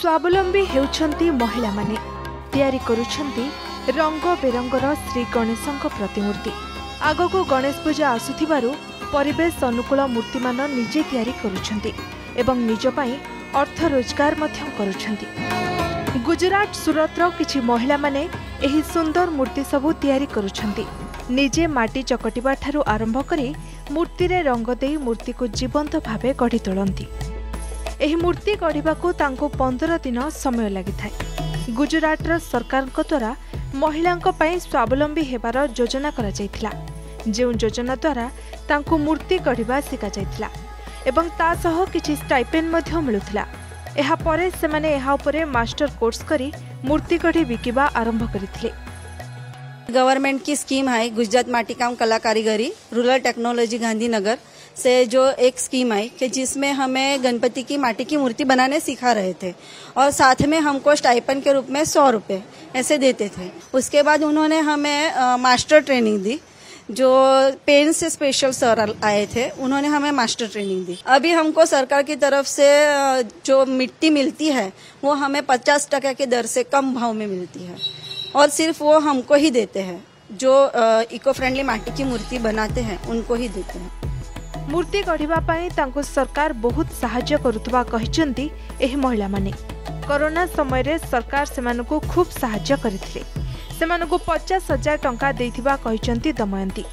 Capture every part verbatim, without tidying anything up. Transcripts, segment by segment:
स्वावलंबी हेउछंती महिला माने तैयारी करुछंती रंग बेरंगर श्री गणेशंक प्रतिमूर्ति। आगको गणेश पूजा आसुथिबारु परिवेश अनुकूल मूर्तिमान निजे तैयारी करुछंती एवं निज पई अर्थ रोजगार मध्यम करुछंती। गुजरात सूरतर किछि महिला माने एही सुंदर मूर्ति सबु तैयारी करुछंती। निजे माटी चकटिबा ठारू आरंभ करी मूर्ति रे रंग देई मूर्ति को जीवंत भावे गढ़ी तोलंती। एही मूर्ति गढ़िबाकू तांको पंद्रह दिन समय लागिथाय। गुजरात सरकार द्वारा महिलांक पई स्वावलंबी हेबार योजना करा जायथिला, जे योजना द्वारा तांको मूर्ति गढ़िबा सिका जायथिला एवं ता सह किछि स्टाइपेंड मध्ये मिलुथिला। एहा परे सेमाने एहा उपरे मास्टर कोर्स करी मूर्ति गढ़ी बिकिबा आरंभ करिथिले। गवर्नमेंट की स्कीम है गुजरात माटी काम कला कारीगरी रूरल टेक्नोलॉजी गांधीनगर से जो एक स्कीम आई कि जिसमें हमें गणपति की माटी की मूर्ति बनाने सिखा रहे थे और साथ में हमको स्टाइपेंड के रूप में सौ रुपए ऐसे देते थे। उसके बाद उन्होंने हमें आ, मास्टर ट्रेनिंग दी। जो पेन से स्पेशल सर आए थे उन्होंने हमें मास्टर ट्रेनिंग दी। अभी हमको सरकार की तरफ से जो मिट्टी मिलती है वो हमें पचास टका के दर से कम भाव में मिलती है और सिर्फ वो हमको ही देते हैं। जो इको फ्रेंडली माटी की मूर्ति बनाते हैं उनको ही देते हैं। मूर्ति गढ़िबा पई तांको सरकार बहुत सहायता करुतबा कहिसंती एही महिला माने। कोरोना समय रे सरकार सेमानकु खूब सहायता करिथिले। सेमानकु पचास हजार टंका देथिबा कहिसंती दमयंती।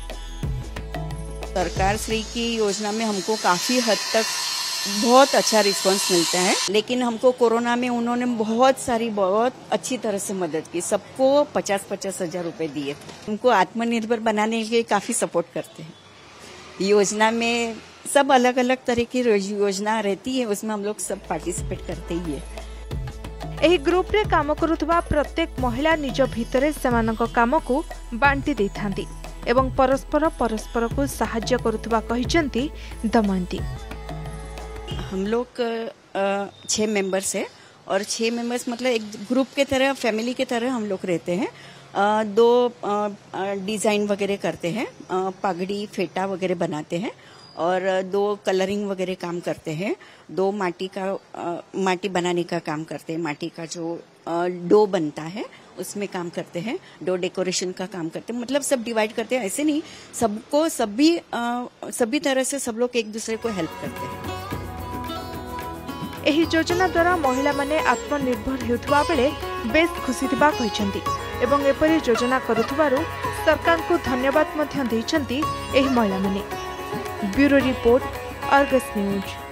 सरकार श्री की योजना में हमको काफी हद तक बहुत अच्छा रिस्पांस मिलता है, लेकिन हमको कोरोना में उन्होंने बहुत सारी बहुत अच्छी तरह से मदद की। सबको पचास पचास हजार रुपए दिए। उनको आत्मनिर्भर बनाने के लिए काफी सपोर्ट करते हैं। योजना में सब अलग अलग तरह की योजना रहती है, उसमें हम लोग सब पार्टिसिपेट करते ही है। एही ग्रुप रे काम करुथबा प्रत्येक महिला निज भितरे सेमानक काम को बांटी देथांती एवं परस्पर परस्पर को सहायता करुथबा कहिसंती दमयंती। हम लोग छह मेंबर्स है और छह मेंबर्स मतलब एक ग्रुप के तरह फैमिली के तरह हम लोग रहते हैं। दो डिजाइन वगैरह करते हैं, पगड़ी फेटा वगैरह बनाते हैं और दो कलरिंग वगैरह काम करते हैं। दो माटी का माटी बनाने का काम करते हैं। माटी का जो डो बनता है उसमें काम करते हैं। डो डेकोरेशन का काम करते हैं। मतलब सब डिवाइड करते हैं। ऐसे नहीं, सबको सभी सभी तरह से सब लोग एक दूसरे को हेल्प करते हैं। एही योजना द्वारा महिला माने आत्मनिर्भर हेउथबा बेले बेस खुशी थिबा कहिसंती एवं एपरि योजना करुथबारु सरकार को धन्यवाद मध्य दैछंती एही महिला माने। Bureau report, Argus news.